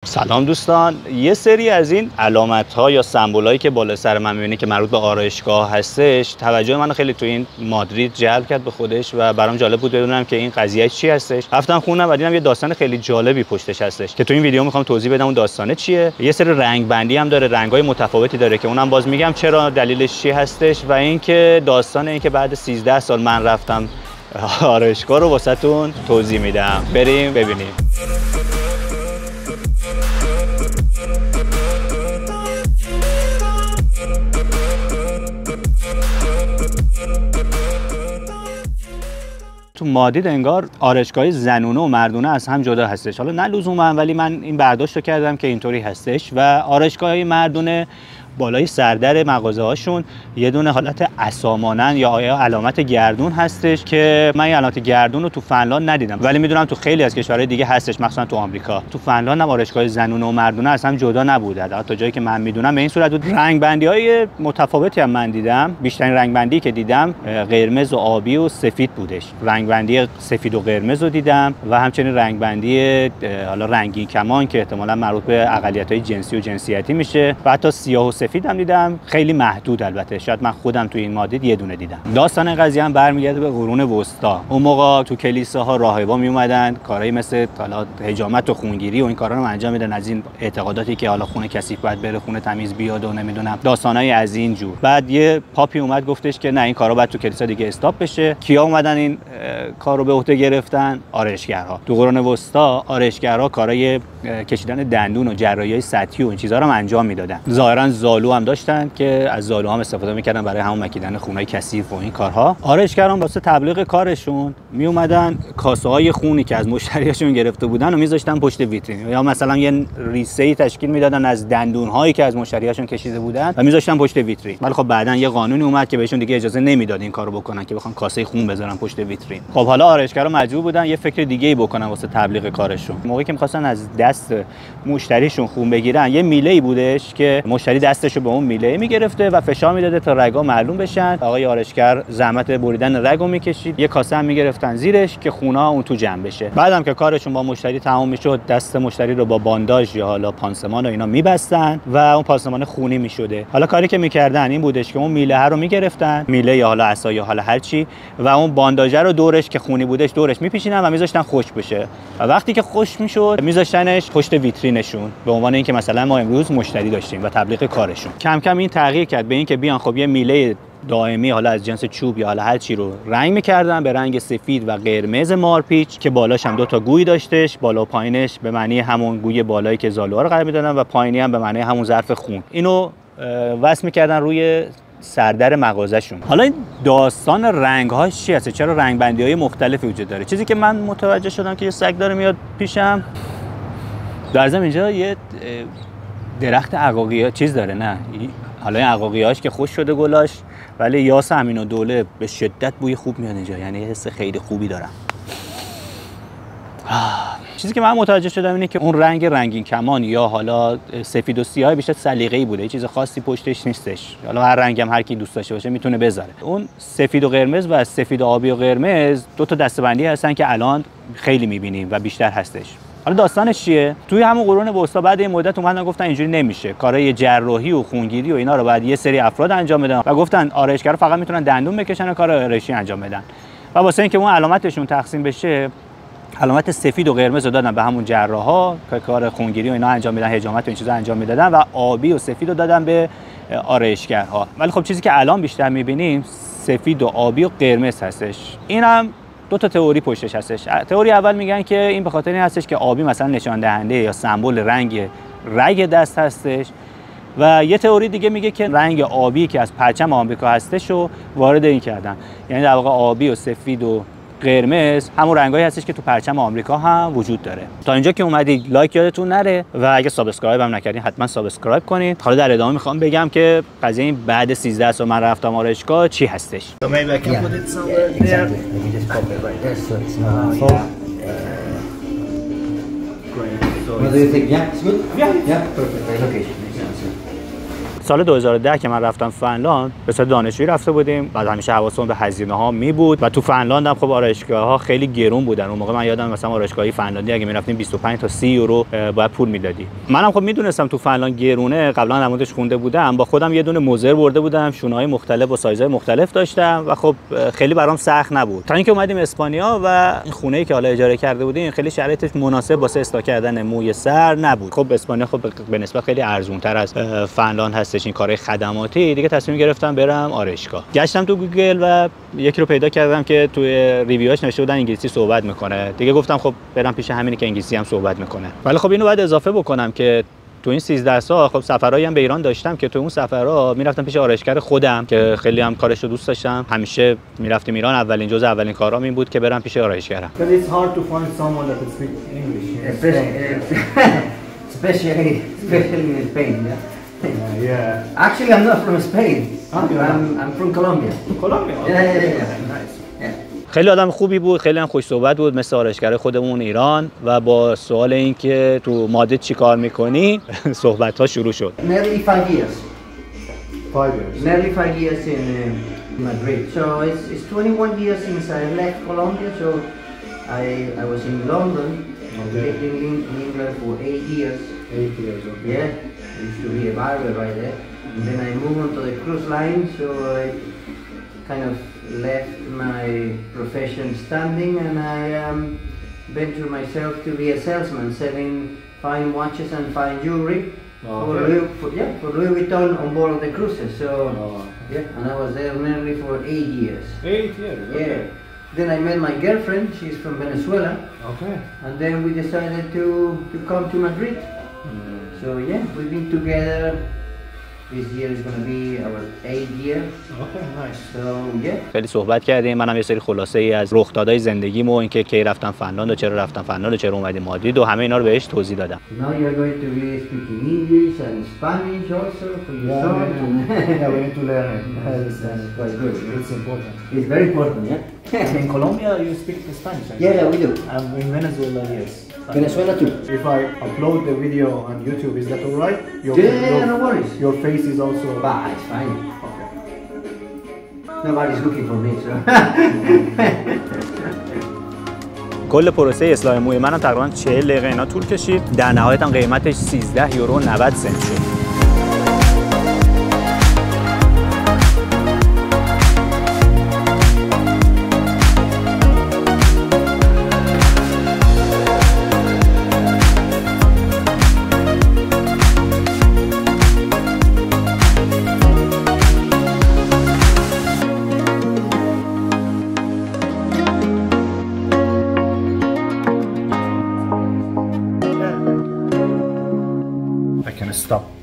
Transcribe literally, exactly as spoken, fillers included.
سلام دوستان، یه سری از این علامت ها یا سمبول هایی که بالا سر من میبینی که مربوط به آرایشگاه هستش توجه منو خیلی تو این مادرید جلب کرد به خودش و برام جالب بود بدونم که این قضیه چی هستش. رفتم خوندم و دیدم یه داستان خیلی جالبی پشتش هستش که تو این ویدیو میخوام توضیح بدم اون داستانه چیه. یه سری رنگ بندی هم داره، رنگ‌های متفاوتی داره که اونم باز میگم چرا، دلیلش چی هستش و اینکه داستان این که بعد سیزده سال من رفتم آرایشگاه رو واسهتون توضیح میدم. بریم ببینیم. تو مادرید انگار آرایشگاه زنونه و مردونه از هم جدا هستش. حالا نه لزوما، ولی من این برداشت رو کردم که اینطوری هستش و آرایشگاه مردونه بالای سردر مغازه هاشون یه دونه حالت عصا مانند یا علامت گردون هستش که من این علامت گردون رو تو فنلاند ندیدم، ولی میدونم تو خیلی از کشورهای دیگه هستش، مخصوصا تو آمریکا. تو فنلاند هم آرایشگاه زنونه و مردونه از هم جدا نبوده، حتی جایی که من میدونم به این صورت بود. رنگ بندی های متفاوتی هم من دیدم. بیشترین رنگ بندی که دیدم قرمز و آبی و سفید بودش. رنگ بندی سفید و قرمز رو دیدم و همچنین رنگ بندی حالا رنگین کمان که احتمالاً مربوط به اقلیت‌های جنسی و جنسیتی میشه و حتی سیاه و سفید هم دیدم، خیلی محدود. البته شاید من خودم تو این مادرید یه دونه دیدم. داستان قضیه هم برمیگرده به قرون وسطا. اون موقع تو کلیساها راهبا می اومدن کارهای مثل حالا حجامت و خونگیری و این کارا رو انجام میدن، از این اعتقاداتی که حالا خونه کثیف باید بره، خونه تمیز بیاد و نمیدونم داستانای از این جور. بعد یه پاپی اومد گفتش که نه، این کارا باید تو کلیسا دیگه استاپ بشه. کیا اومدن این کارو به عهده گرفتن؟ آرایشگرها. تو قرون وسطا آرایشگرها کارهای کشیدن دندون و جراحی‌های سطحی و این چیزا رو هم انجام میدادن. ظاهرا زالو هم داشتن که از زالوها هم استفاده میکردن برای همون مکیدن خونهای کثیف و این کارها. آرایشگران واسه تبلیغ کارشون می اومدن کاسه های خونی که از مشتریاشون گرفته بودن و میذاشتن پشت ویترین، یا مثلا یه ریسه‌ای تشکیل میدادن از دندون هایی که از مشتریاشون کشیده بودن و میذاشتن پشت ویترین. ولی خب بعدن یه قانونی اومد که بهشون دیگه اجازه نمیداد این کارو بکنن که بخوان کاسه خون بذارن پشت ویترین. خب حالا آرایشگرا مجبور بودن یه فکر دیگه‌ای بکنن واسه تبلیغ کارشون. موقعی که می‌خواستن از دست مشتریشون خون بگیرن، یه میله‌ای بودش که مشتری دستشو به اون میله میگرفته و فشار میداده تا رگا معلوم بشن. آقای آرایشگر زحمت بریدن رگو میکشید، یه کاسه هم میگرفتن زیرش که خونها اون تو جمع بشه. بعدم که کارشون با مشتری تمام میشد، دست مشتری رو با بانداژ یا حالا پانسمان و اینا میبستن و اون پانسمان خونی میشده. حالا کاری که میکردن این بودش که اون میله رو میگرفتن، میله یا حالا عصا یا حالا هر چی، و اون بانداژ رو دورش که خونی بودش دورش میپیچیدن و میذاشتن خشک بشه و وقتی که خشک میشد میذاشتنش پشت ویترینشون به عنوان اینکه مثلا ما امروز مشتری داشتیم و تبلیغ کارشون. کم کم این تغییر کرد به اینکه بیان خب یه میله دائمی حالا از جنس چوب یا حالا هر چی رو رنگ می‌کردن به رنگ سفید و قرمز مارپیچ که بالاش هم دو تا گوی داشتش، بالا و پایینش به معنی همون گوی بالایی که زالوها رو قرار میدادن و پایینی هم به معنی همون ظرف خون. اینو وصل می‌کردن روی سردر مغازه‌شون. حالا این داستان رنگ‌هاش چی هست؟ چرا رنگ بندی‌های مختلفی وجود داره؟ چیزی که من متوجه شدم که یه سگ داره میاد پیشم. در ضمن اینجا یه درخت عقاقی چیز داره، نه حالا این عقاقی‌هاش که خوش شده گلاش، ولی یاس امین و دوله به شدت بوی خوب میاد اینجا، یعنی حس خیلی خوبی دارم. چیزی که من متوجه شدم اینه که اون رنگ رنگین کمان یا حالا سفید و سیاه بیشتر سلیقه‌ای بوده، چیز خاصی پشتش نیستش. حالا هر رنگی هم هر کی دوست داشته باشه میتونه بذاره. اون سفید و قرمز و سفید و آبی و قرمز دو تا دسته‌بندی هستن که الان خیلی می‌بینیم و بیشتر هستش. حالا داستانش چیه؟ توی همون قرون وسطا بعد این مدت اومدن گفتن اینجوری نمیشه، کارهای جراحی و خونگیری و اینا رو بعد یه سری افراد انجام بدن و گفتن آرایشگرا فقط میتونن دندون بکشن و کار آرایشی انجام بدن. و واسه اینکه اون علامتشون تقسیم بشه، علامت سفید و قرمز رو دادن به همون جراحا که کار خونگیری و اینا انجام میدن، حجامت و این چیزا انجام میدادن، و آبی و سفید رو دادن به آرایشگرها. ولی خب چیزی که الان بیشتر میبینیم سفید و آبی و قرمز هستش. اینم دو تا تئوری پشتش هستش. تئوری اول میگن که این به خاطر این هستش که آبی مثلا نشان دهنده یا سمبل رنگ رگ دست هستش، و یه تئوری دیگه میگه که رنگ آبی که از پرچم آمریکا هستش رو وارد این کردن، یعنی در واقع آبی و سفید و قرمز همون رنگایی هستش که تو پرچم آمریکا هم وجود داره. تا اینجا که اومدید لایک یادتون نره و اگه سابسکرایب هم نکردین حتما سابسکرایب کنید. حالا در ادامه میخوام بگم که قضیه این بعد سیزده سال من رفتم آرایشگاه چی هستش. سال دو هزار و ده که من رفتم فنلاند به صورت دانشجویی رفته بودیم، بعد همیشه حواسمون به هزینه ها می بود و تو فنلاند هم خب آرایشگاه ها خیلی گرون بودن. اون موقع من یادم مثلا آرایشگاهی فنلاندی اگه میرفتیم بیست و پنج تا سی یورو باید پول میدادی. منم خب میدونستم تو فنلاند گرونه، قبلا نمودش خونده بودم، با خودم یه دونه موزر برده بودم، شونه‌های مختلف و سایزهای مختلف داشتم و خب خیلی برام سخت نبود. تا اینکه اومدیم اسپانیا و این خونه‌ای که حالا اجاره کرده بودیم خیلی شرایطش مناسب واسه استاک کردن موی سر نبود. خب اسپانیا خب به نسبت خیلی ارزان‌تر از فنلاند هستش این کارهای خدماتی. دیگه تصمیم گرفتم برم آرایشگاه. گشتم تو گوگل و یکی رو پیدا کردم که توی ریویوهاش نوشته بودن انگلیسی صحبت میکنه. دیگه گفتم خب برم پیش همینی که انگلیسی هم صحبت میکنه. ولی خب اینو باید اضافه بکنم که تو این سیزده سال خب سفرهایی هم به ایران داشتم که تو اون سفرها میرفتم پیش آرایشگر خودم که خیلی هم کارش رو دوست داشتم. همیشه میرفتیم ایران، اولین جزء اولین کارام این بود که برم پیش آرایشگرم. But it's hard to find someone that can speak English. Especially, especially in Spain. Yeah. Uh, yeah. Actually, I'm not from Spain. Oh, I'm, I'm from Colombia. Colombia. Yeah, yeah, yeah. yeah. Nice. Yeah. خیلی آدم خوبی بود، خیلی هم خوش صحبت بود مثل آرایشگر خودمون ایران و با سوال این که تو مادرید چی کار میکنی صحبت ها شروع شد. Nearly five years. Five years. Nearly five years in uh, Madrid. So it's, it's twenty-one years since I left Colombia. So I I was in London. Okay. Lived in, in England for eight years. Eight years. Okay. Yeah. I used to be a barber right there. And then I moved on to the cruise line. So I kind of left my profession standing and I um, ventured myself to be a salesman selling fine watches and fine jewelry Oh, for, okay. Louis, for, yeah, for Louis Vuitton on board of the cruises. So Oh. yeah, and I was there nearly for eight years. Eight years. Okay. Yeah. Then I met my girlfriend, she's from Venezuela, Okay. and then we decided to, to come to Madrid. Mm. So yeah, we've been together. This year is going to be our eighth year. Okay. Nice. So yeah. خیلی صحبت کردیم، منم یه سری خلاصه ای از رخدادهای زندگیمو، اینکه کی رفتم فنلاند و چرا رفتم فنلاند و چرا اومدیم مادرید و همه اینا رو بهش توضیح دادم. Now you're going to be speaking English and Spanish also for your Yeah, son. we need to, yeah, we need to learn it. That's, that's quite good. It's important. It's very important, yeah. In Colombia, you speak Spanish. I Yeah, yeah, we do. And in Venezuela, yes. Venezuela too. If I upload the video on YouTube, is that alright? Your, Yeah, your, no worries. Your face is also. Bah, it's fine. Okay. Nobody's looking for me, so. کل پروسه اصلاح موی منم تقریبا چهل دقیقه اینا طول کشید. در نهایت هم قیمتش سیزده یورو و نود سنت شد. I can stop.